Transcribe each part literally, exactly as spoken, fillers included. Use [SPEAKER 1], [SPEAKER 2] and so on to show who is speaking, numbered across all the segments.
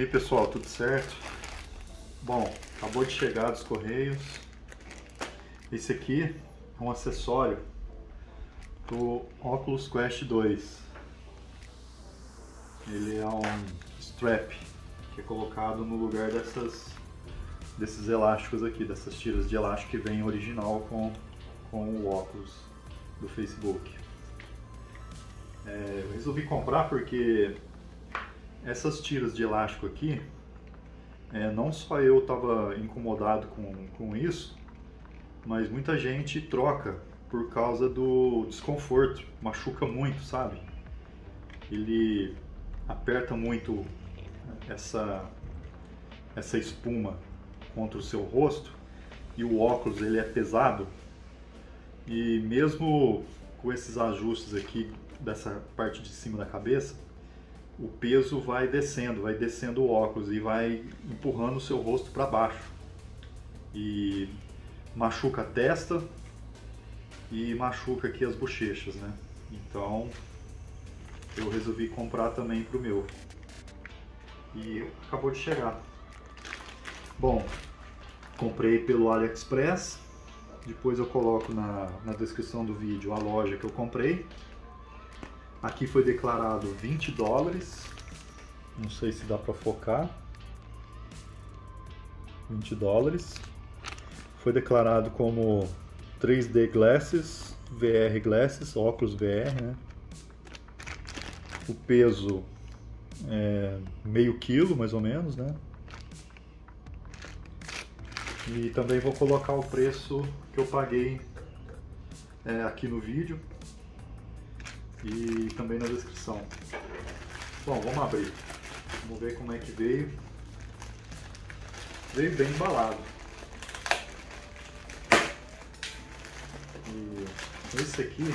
[SPEAKER 1] aí pessoal, tudo certo? Bom, acabou de chegar dos Correios. Esse aqui é um acessório do Oculus Quest dois. Ele é um strap que é colocado no lugar dessas, desses elásticos aqui, dessas tiras de elástico que vem original com, com o óculos do Facebook. É, eu resolvi comprar porque essas tiras de elástico aqui, é, não só eu estava incomodado com, com isso, mas muita gente troca por causa do desconforto, machuca muito, sabe? Ele aperta muito essa, essa espuma contra o seu rosto e o óculos ele é pesado e mesmo com esses ajustes aqui dessa parte de cima da cabeça, o peso vai descendo, vai descendo o óculos e vai empurrando o seu rosto para baixo e machuca a testa e machuca aqui as bochechas, né? Então eu resolvi comprar também pro meu e acabou de chegar. Bom, comprei pelo AliExpress, depois eu coloco na, na descrição do vídeo a loja que eu comprei. Aqui foi declarado vinte dólares, não sei se dá para focar, vinte dólares. Foi declarado como três D Glasses, V R Glasses, óculos V R, né? O peso é meio quilo, mais ou menos, né? E também vou colocar o preço que eu paguei é, aqui no vídeo e também na descrição. Bom, vamos abrir. Vamos ver como é que veio. Veio bem embalado. E esse aqui,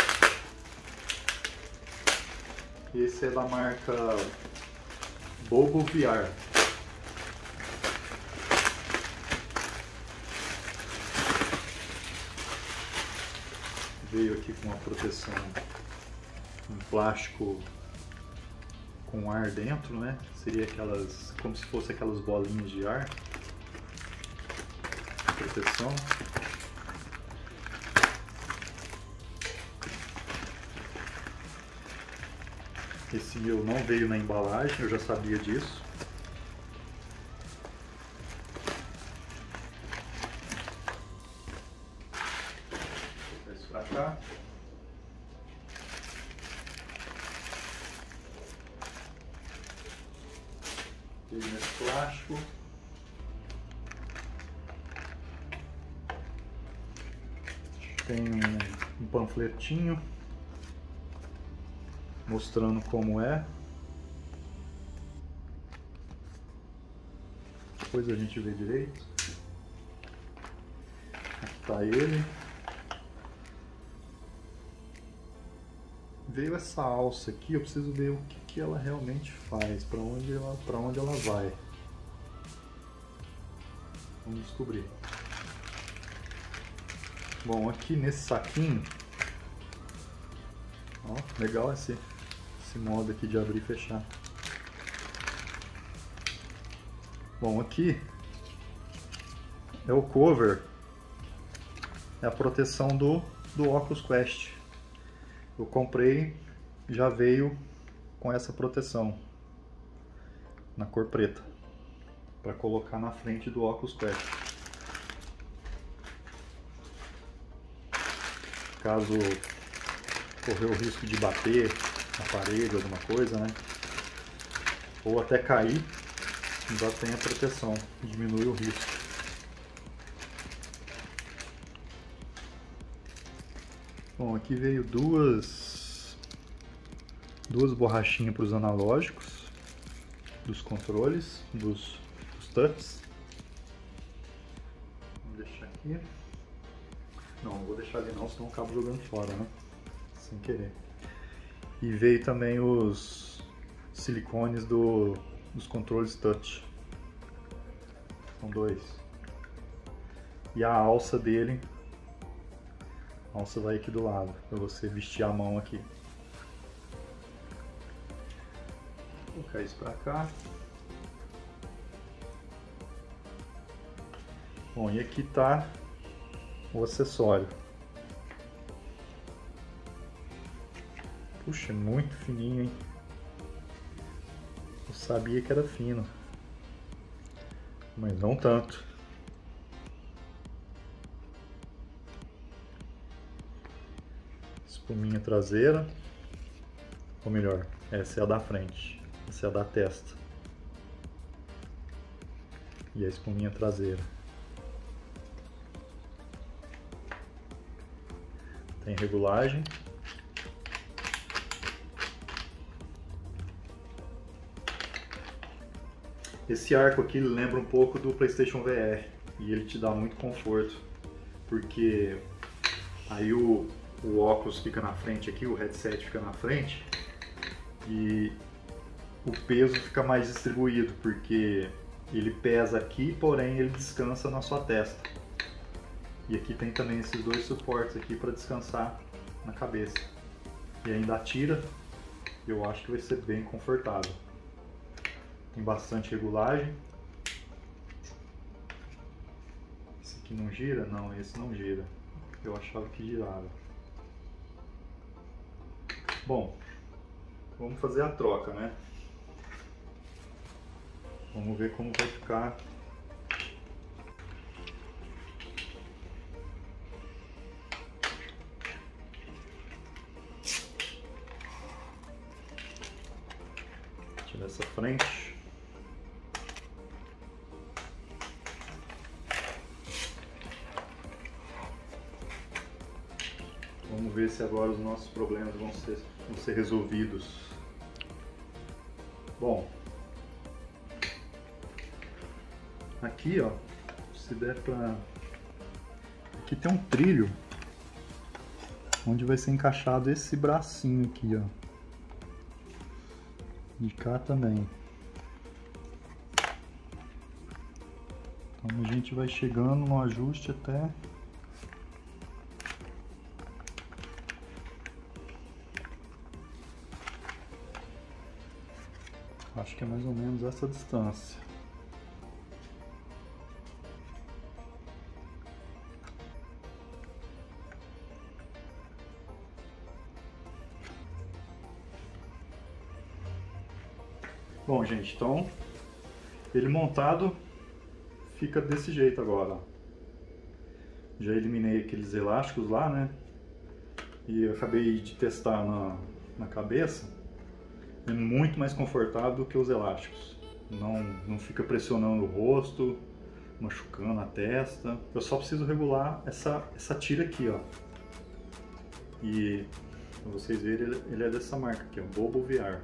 [SPEAKER 1] esse é da marca Bobo V R. Veio aqui com uma proteção, um plástico com ar dentro, né? Seria aquelas, como se fosse aquelas bolinhas de ar. Proteção. Esse meu não veio na embalagem, eu já sabia disso. Vou botar isso pra cá. Veio nesse plástico. Tem um, um panfletinho mostrando como é. Depois a gente vê direito. Aqui tá ele. Veio essa alça aqui, eu preciso ver o que, que ela realmente faz, para onde ela, para onde ela vai. Vamos descobrir. Bom, aqui nesse saquinho, ó, legal esse, esse modo aqui de abrir e fechar. Bom, aqui é o cover, é a proteção do, do Oculus Quest. Eu comprei, já veio com essa proteção na cor preta, para colocar na frente do Oculus Quest. Caso correr o risco de bater na parede, alguma coisa, né? Ou até cair, já tem a proteção, diminui o risco. Bom, aqui veio duas, duas borrachinhas para os analógicos, dos controles, dos, dos touchs. Vamos deixar aqui. Não, não vou deixar ali não, senão eu acabo jogando fora, né? Sem querer. E veio também os silicones do, dos controles touch. São dois. E a alça dele, a alça vai aqui do lado, para você vestir a mão aqui. Vou colocar isso pra cá. Bom, e aqui está o acessório. Puxa, muito fininho, hein? Eu sabia que era fino, mas não tanto. Espuminha traseira, ou melhor, essa é a da frente, essa é a da testa. E a espuminha traseira. Tem regulagem. Esse arco aqui lembra um pouco do PlayStation V R e ele te dá muito conforto, porque aí o, o óculos fica na frente aqui, o headset fica na frente e o peso fica mais distribuído, porque ele pesa aqui, porém ele descansa na sua testa. E aqui tem também esses dois suportes aqui para descansar na cabeça. E ainda tira, eu acho que vai ser bem confortável. Tem bastante regulagem. Esse aqui não gira? Não, esse não gira. Eu achava que girava. Bom, vamos fazer a troca, né? Vamos ver como vai ficar. Tirar essa frente. Vamos ver se agora os nossos problemas vão ser, vão ser resolvidos. Bom, aqui ó, se der pra... Aqui tem um trilho onde vai ser encaixado esse bracinho aqui, ó. E cá também. Então a gente vai chegando no ajuste até... Acho que é mais ou menos essa distância. Bom, gente, então ele montado fica desse jeito agora. Já eliminei aqueles elásticos lá, né? E eu acabei de testar na, na cabeça. É muito mais confortável do que os elásticos. Não, não fica pressionando o rosto, machucando a testa. Eu só preciso regular essa, essa tira aqui, ó. E pra vocês verem, ele, ele é dessa marca aqui, ó, Bobo V R.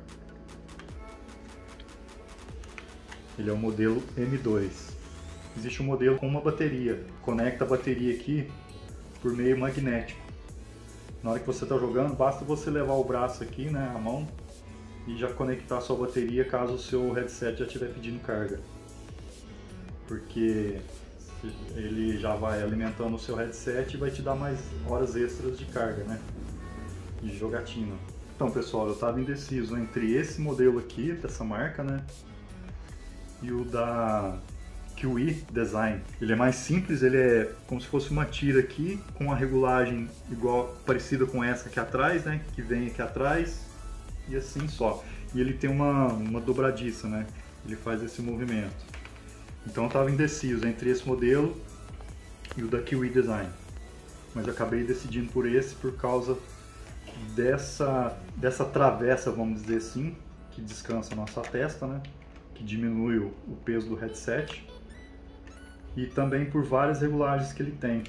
[SPEAKER 1] Ele é o modelo M dois. Existe um modelo com uma bateria. Conecta a bateria aqui por meio magnético. Na hora que você está jogando, basta você levar o braço aqui, né, a mão, e já conectar a sua bateria caso o seu headset já estiver pedindo carga. Porque ele já vai alimentando o seu headset e vai te dar mais horas extras de carga, né? De jogatina. Então pessoal, eu estava indeciso entre esse modelo aqui, dessa marca, né? E o da Kiwi Design. Ele é mais simples, ele é como se fosse uma tira aqui, com uma regulagem igual, parecida com essa aqui atrás, né? Que vem aqui atrás. E assim só. E ele tem uma, uma dobradiça, né? Ele faz esse movimento. Então eu estava indeciso entre esse modelo e o da Kiwi Design. Mas eu acabei decidindo por esse por causa dessa, dessa travessa, vamos dizer assim, que descansa a nossa testa, né? Que diminui o, o peso do headset. E também por várias regulagens que ele tem.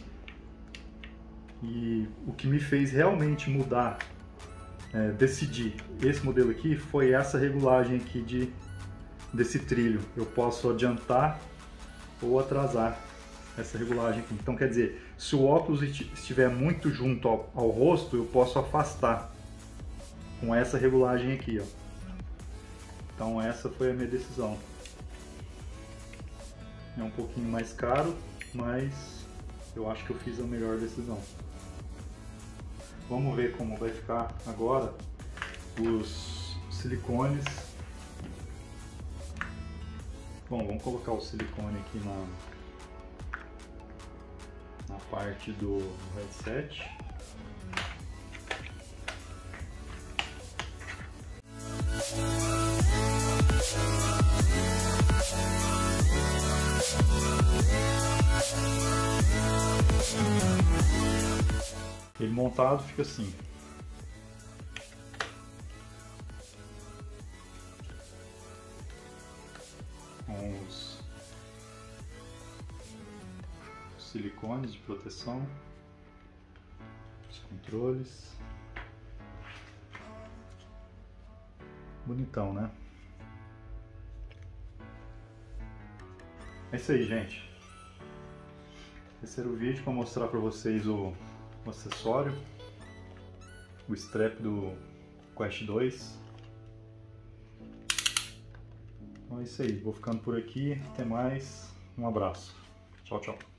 [SPEAKER 1] E o que me fez realmente mudar, É, decidir esse modelo aqui, foi essa regulagem aqui de, desse trilho. Eu posso adiantar ou atrasar essa regulagem aqui. Então quer dizer, se o óculos estiver muito junto ao, ao rosto, eu posso afastar com essa regulagem aqui, ó. Então essa foi a minha decisão. É um pouquinho mais caro, mas eu acho que eu fiz a melhor decisão. Vamos ver como vai ficar agora os silicones. Bom, vamos colocar o silicone aqui na, na parte do headset. Ele montado fica assim. Com os silicones de proteção, os controles. Bonitão, né? É isso aí, gente. Esse era o vídeo para mostrar para vocês o, o acessório, o strap do Quest dois. Então é isso aí, vou ficando por aqui, até mais, um abraço, tchau, tchau.